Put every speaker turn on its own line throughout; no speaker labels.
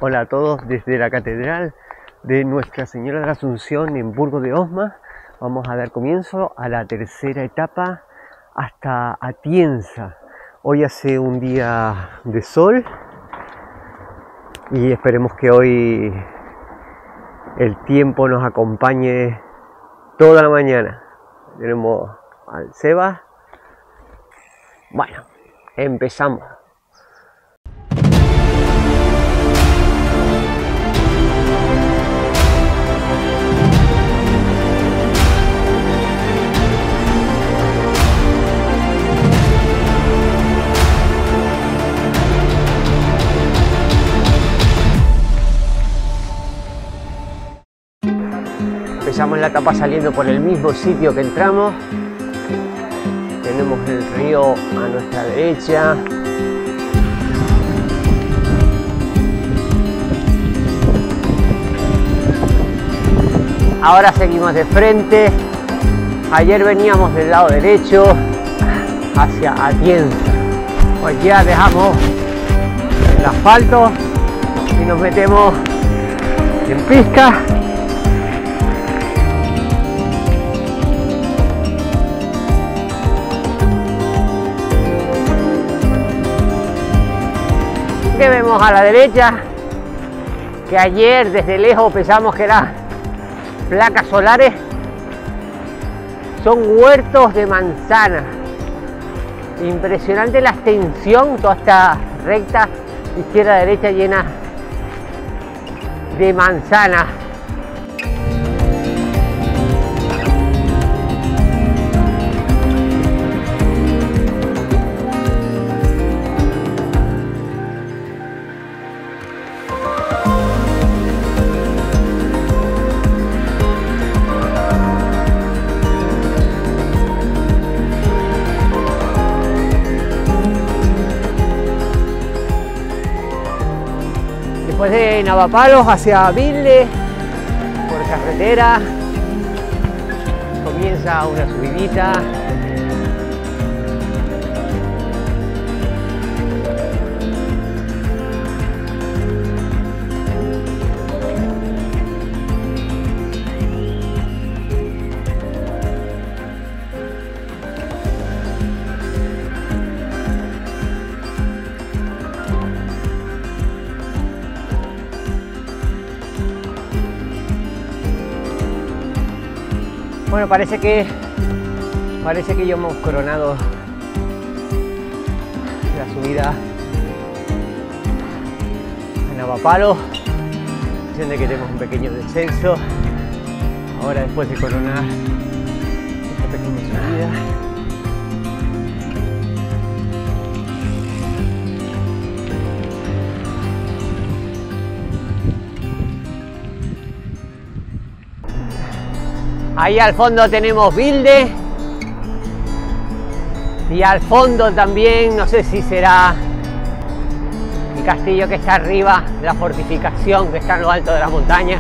Hola a todos desde la Catedral de Nuestra Señora de la Asunción en Burgos de Osma. Vamos a dar comienzo a la tercera etapa hasta Atienza. Hoy hace un día de sol y esperemos que hoy el tiempo nos acompañe toda la mañana. Tenemos al Seba. Bueno, empezamos. Empezamos la etapa saliendo por el mismo sitio que entramos. Tenemos el río a nuestra derecha. Ahora seguimos de frente. Ayer veníamos del lado derecho hacia Atienza. Hoy ya dejamos el asfalto y nos metemos en pista. Que vemos a la derecha, que ayer desde lejos pensamos que eran placas solares, son huertos de manzana. Impresionante la extensión, toda esta recta izquierda derecha llena de manzana. Después de Navapalos hacia Vilde, por carretera, comienza una subidita. Bueno, parece que ya hemos coronado la subida a Navapalos. Dicen de que tenemos un pequeño descenso ahora después de coronar esta pequeña subida. Ahí al fondo tenemos Vilde y al fondo también, no sé si será el castillo que está arriba, la fortificación que está en lo alto de la montaña.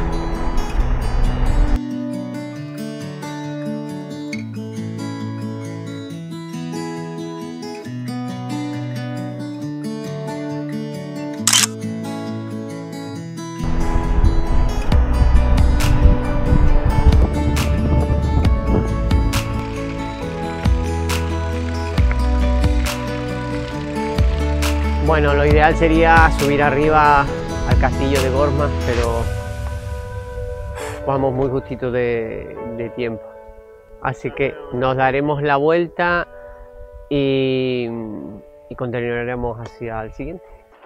Bueno, lo ideal sería subir arriba al castillo de Gorma, pero vamos muy justito de tiempo. Así que nos daremos la vuelta y continuaremos hacia el siguiente.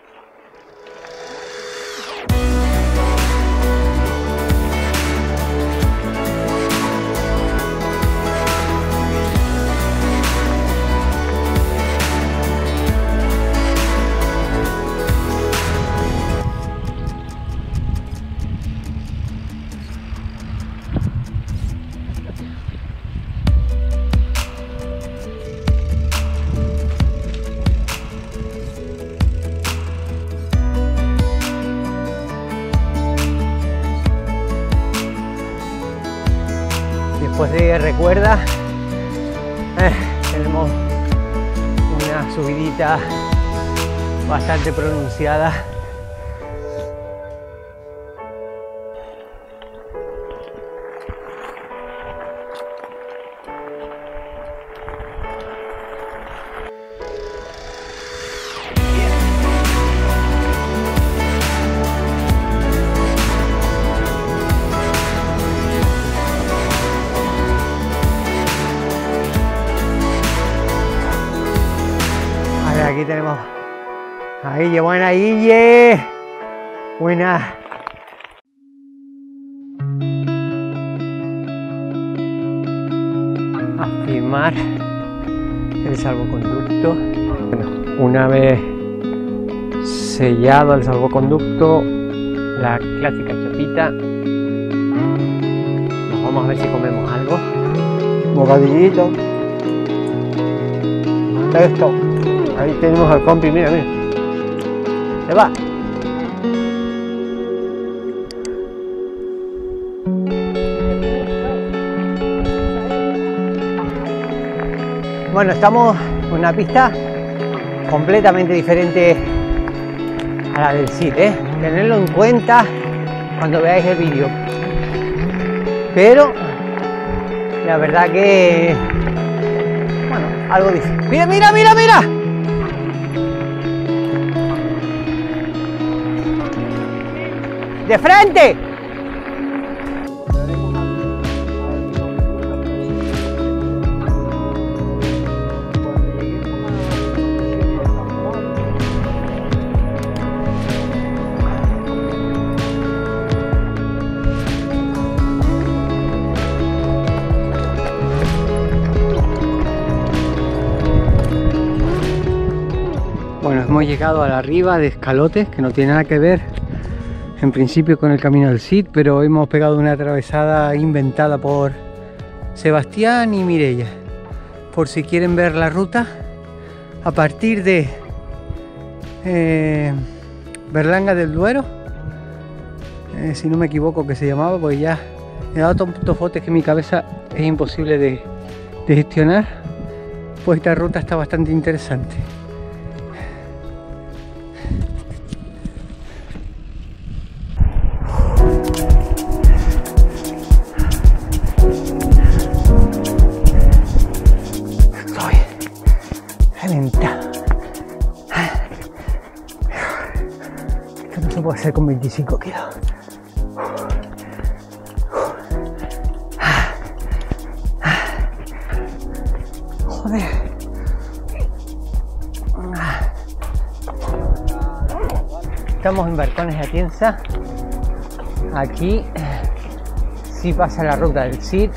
Después de Recuerda, tenemos una subidita bastante pronunciada aquí tenemos a Guille. Buena, Guille. Buena. A firmar el salvoconducto. Bueno, una vez sellado el salvoconducto, la clásica chapita, nos vamos a ver si comemos algo. Bocadillito. Esto. Ahí tenemos al compi, mira, mira. Se va. Bueno, estamos en una pista completamente diferente a la del CID, Tenedlo en cuenta cuando veáis el vídeo. Pero la verdad que, bueno, algo difícil. ¡Mira, mira, mira, mira! ¡De frente! Bueno, hemos llegado a la riba de Escalotes, que no tiene nada que ver en principio con el camino del CID, pero hemos pegado una atravesada inventada por Sebastián y Mireia. Por si quieren ver la ruta, a partir de Berlanga del Duero, si no me equivoco que se llamaba, pues ya he dado tantos botes que mi cabeza es imposible de gestionar, pues esta ruta está bastante interesante. Esto no se puede hacer con 25 kilos. Joder. Estamos en Barcones de Atienza. Aquí sí pasa la ruta del CID.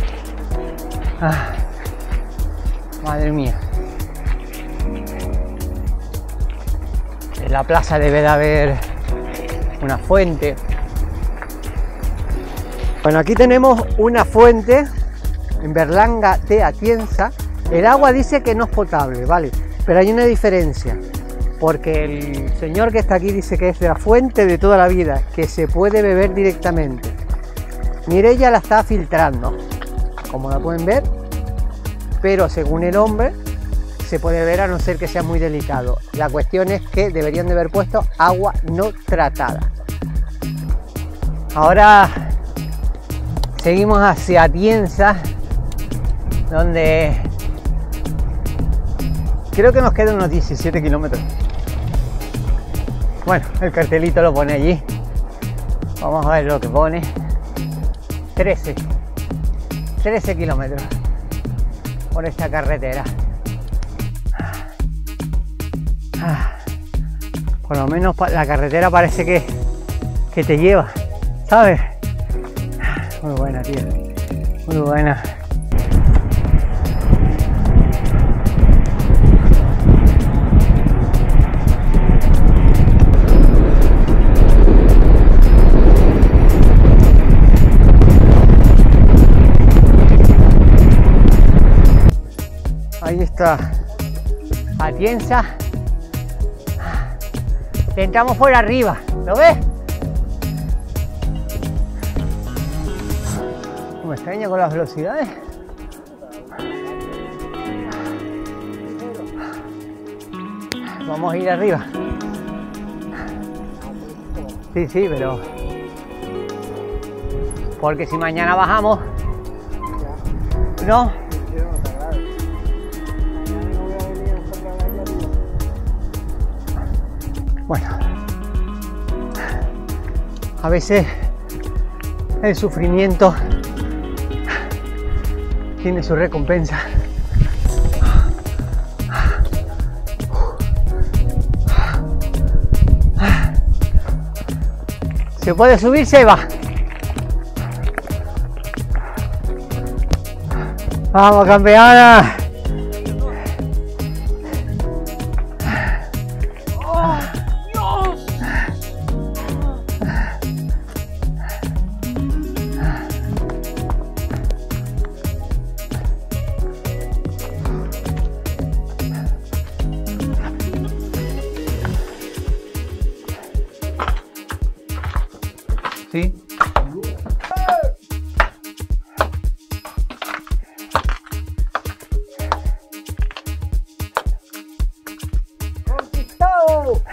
Madre mía. En la plaza debe de haber una fuente. Bueno, aquí tenemos una fuente en Berlanga de Atienza. El agua dice que no es potable, ¿vale? Pero hay una diferencia, porque el señor que está aquí dice que es la fuente de toda la vida, que se puede beber directamente. Mireia la está filtrando, como la pueden ver, pero según el hombre se puede ver a no ser que sea muy delicado. La cuestión es que deberían de haber puesto agua no tratada. Ahora seguimos hacia Atienza, donde creo que nos quedan unos 17 kilómetros. Bueno, el cartelito lo pone allí. Vamos a ver lo que pone. 13 kilómetros por esta carretera. Por lo menos la carretera parece que te lleva, ¿sabes? Muy buena, tío. Muy buena. Ahí está Atienza. Entramos por arriba, ¿lo ves? Me extraña con las velocidades. Vamos a ir arriba. Sí, sí, pero porque si mañana bajamos, no. Bueno, a veces el sufrimiento tiene su recompensa. ¿Se puede subir, Seba? ¡Vamos, campeona!
Sí.
¡Conquistado!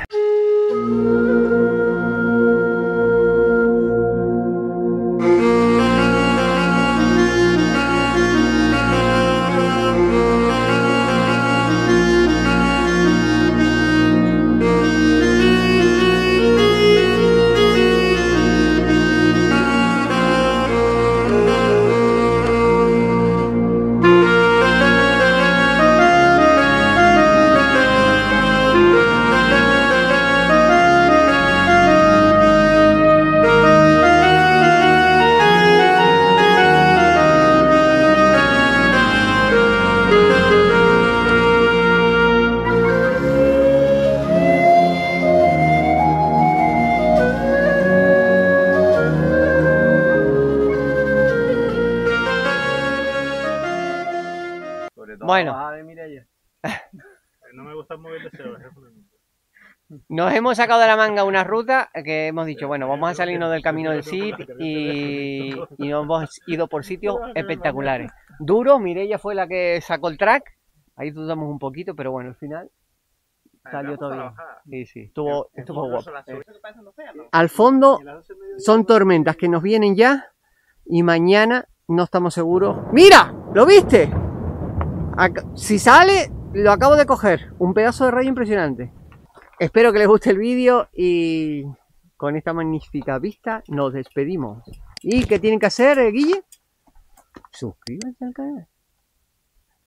Bueno,
no me gusta mover de cero.
nos hemos sacado de la manga una ruta que hemos dicho, bueno, vamos a salirnos del camino del Cid y nos hemos ido por sitios espectaculares. Duro, Mireia fue la que sacó el track, ahí dudamos un poquito, pero bueno, al final salió todo bien. Sí, sí, estuvo guapo. Al fondo son tormentas que nos vienen ya y mañana no estamos seguros. ¡Mira! ¿Lo viste? Si sale, lo acabo de coger. Un pedazo de rayo impresionante. Espero que les guste el vídeo y con esta magnífica vista nos despedimos. ¿Y qué tienen que hacer, Guille? Suscríbanse al canal.